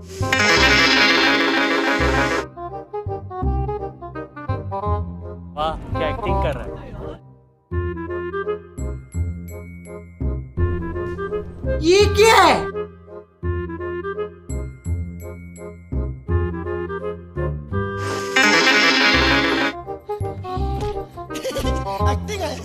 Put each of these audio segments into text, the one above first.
वाह, क्या एक्टिंग कर रहा है। ये क्या है? एक्टिंग है।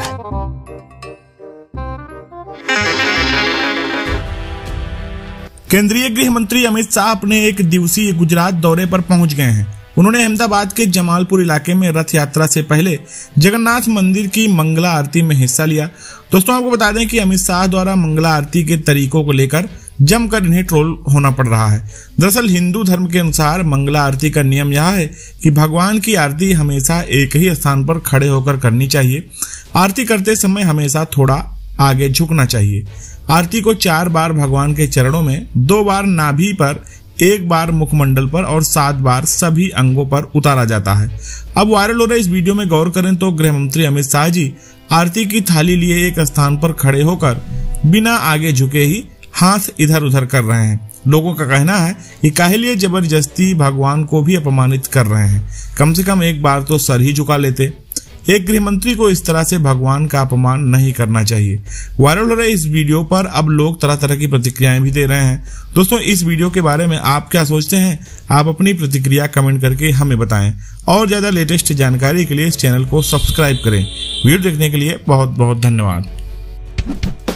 केंद्रीय गृह मंत्री अमित शाह अपने एक दिवसीय गुजरात दौरे पर पहुंच गए हैं। उन्होंने अहमदाबाद के जमालपुर इलाके में रथ यात्रा से पहले जगन्नाथ मंदिर की मंगला आरती में हिस्सा लिया। दोस्तों, आपको बता दें कि अमित शाह द्वारा मंगला आरती के तरीकों को लेकर जमकर इन्हें ट्रोल होना पड़ रहा है। दरअसल हिंदू धर्म के अनुसार मंगला आरती का नियम यह है कि भगवान की आरती हमेशा एक ही स्थान पर खड़े होकर करनी चाहिए। आरती करते समय हमेशा थोड़ा आगे झुकना चाहिए। आरती को 4 बार भगवान के चरणों में, 2 बार नाभि पर, 1 बार मुखमंडल पर और 7 बार सभी अंगों पर उतारा जाता है। अब वायरल हो रहे इस वीडियो में गौर करें तो गृह मंत्री अमित शाह जी आरती की थाली लिए एक स्थान पर खड़े होकर बिना आगे झुके ही हाथ इधर उधर कर रहे हैं। लोगों का कहना है कि काहे लिए जबरदस्ती भगवान को भी अपमानित कर रहे हैं, कम से कम एक बार तो सर ही झुका लेते। एक गृह मंत्री को इस तरह से भगवान का अपमान नहीं करना चाहिए। वायरल हो रहे इस वीडियो पर अब लोग तरह तरह की प्रतिक्रियाएं भी दे रहे हैं। दोस्तों, इस वीडियो के बारे में आप क्या सोचते हैं? आप अपनी प्रतिक्रिया कमेंट करके हमें बताएं और ज्यादा लेटेस्ट जानकारी के लिए इस चैनल को सब्सक्राइब करें। वीडियो देखने के लिए बहुत बहुत धन्यवाद।